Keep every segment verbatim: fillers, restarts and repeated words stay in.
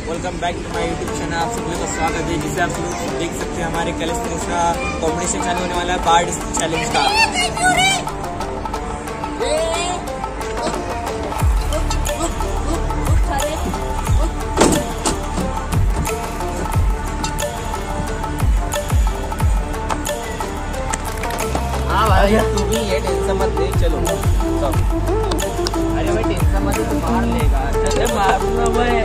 Welcome back to my YouTube channel. आप सभी का स्वागत है। जिसे आप लोग देख सकते हैं हमारे कैलिस्थेनिक्स का कॉम्पिटिशन चालू होने वाला है, पार्ट चैलेंज का। हाँ भाई तू भी ये टेंशन मत ले, चलो सब। अरे भाई टेंशन मत, तू मार लेगा। चल मारूंगा मैं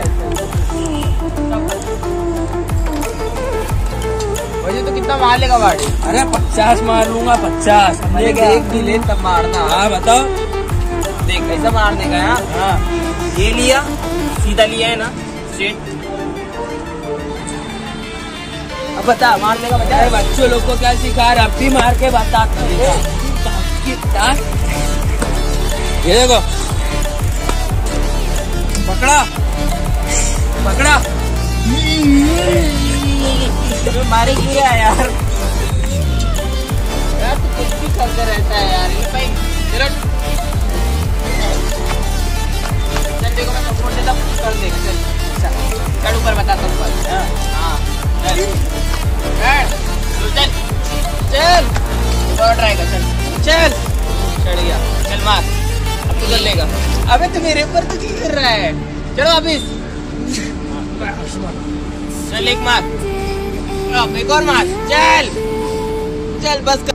भाई। तो कितना मार लेगा गाड़ी? अरे पचास मार लूंगा, पचास। देख एक भी ले तब मारना। हाँ बताओ। देख ऐसा मारने का है। हाँ ये लिया, सीधा लिया है ना, स्ट्रेट। अब बता मारने का बता। बच्चों लोग को क्या सिखा रहा, अब भी मार के बता। ये देखो, पकड़ा पकड़ा। मारे किया यार यार तू कुछ भी करते रहता है यार। ये भाई चलो चल, देखो मैं सपोर्ट देता हूँ, कर देगा। चल चल ऊपर बता तुम पर। हाँ चल चल चल और ट्राई कर। चल चल चढ़ गया। चल मार, अब तू कर लेगा। अबे तू मेरे ऊपर तो क्यों कर रहा है? चलो वापिस चल, एक मार, एक और मार। चल चल बस कर।